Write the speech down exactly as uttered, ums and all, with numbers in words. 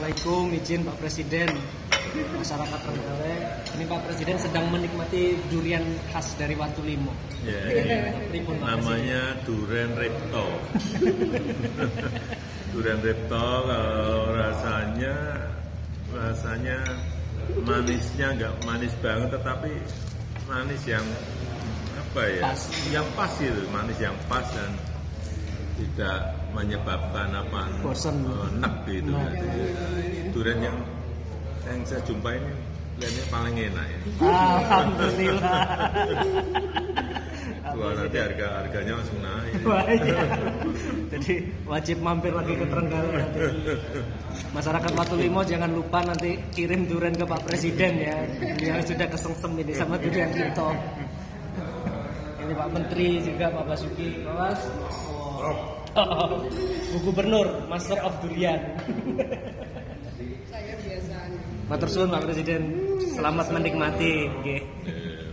Assalamualaikum, izin Pak Presiden, masyarakat Trenggalek. Ini Pak Presiden sedang menikmati durian khas dari Watu Limo. Ya, ini namanya durian repto. Durian repto kalau rasanya rasanya manisnya nggak manis banget, tetapi manis yang apa ya? Pas. Yang pas gitu, manis yang pas dan tidak menyebabkan apa bosan, enak gitu. Nah. Ini durian yang yang saya jumpa ini kelihatannya paling enak ya. Alhamdulillah. Wah, nanti harga harganya langsung naik. Wah, iya. Jadi wajib mampir lagi ke Trenggalek nanti. Masyarakat Watu Limo jangan lupa nanti kirim durian ke Pak Presiden ya. Yang sudah kesengsem ini sama durian kita. Ini Pak Menteri juga, Pak Basuki. Mas. Oh, Bu Gubernur, Master of Durian. Saya biasanya. Matur suwun Pak Presiden. Selamat menikmati. Nggih.